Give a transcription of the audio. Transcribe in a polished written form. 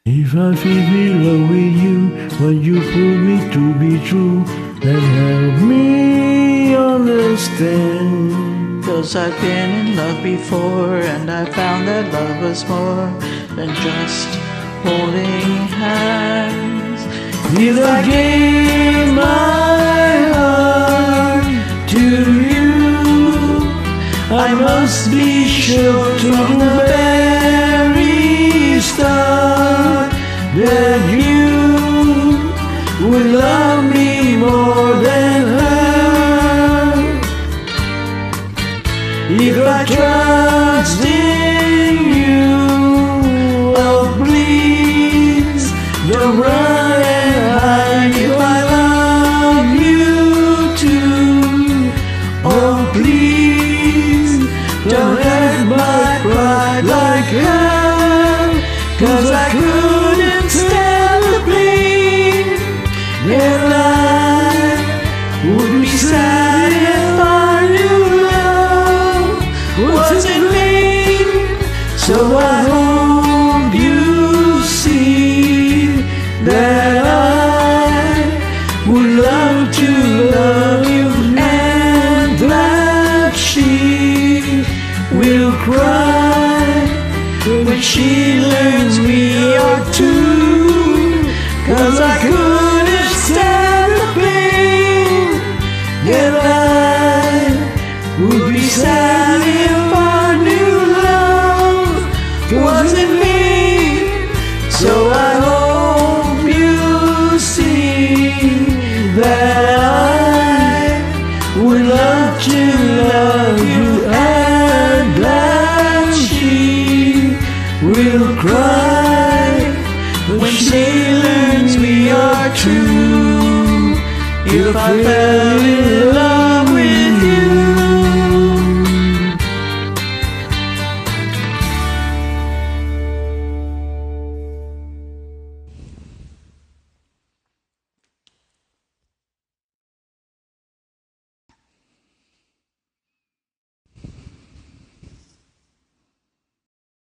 If I feel in love with you, when you prove me to be true, then help me understand. 'Cause I've been in love before, and I found that love was more than just holding hands. If I gave my heart to you, I must be sure to the very start that you will love me more than her. If I trust in you, oh please don't run and hide. If I love you too, oh please don't hurt my pride like hell. 'Cause I couldn't stand the pain, and I would be sad if our new love wasn't made. So I hope you see that I would love to love you, and that she will cry when she learns we are two. 'Cause I couldn't stand the pain, and I would be sad if our new love wasn't made. So I hope you see that I would love to love you, and that she will cry when she learns we are true. If I fell in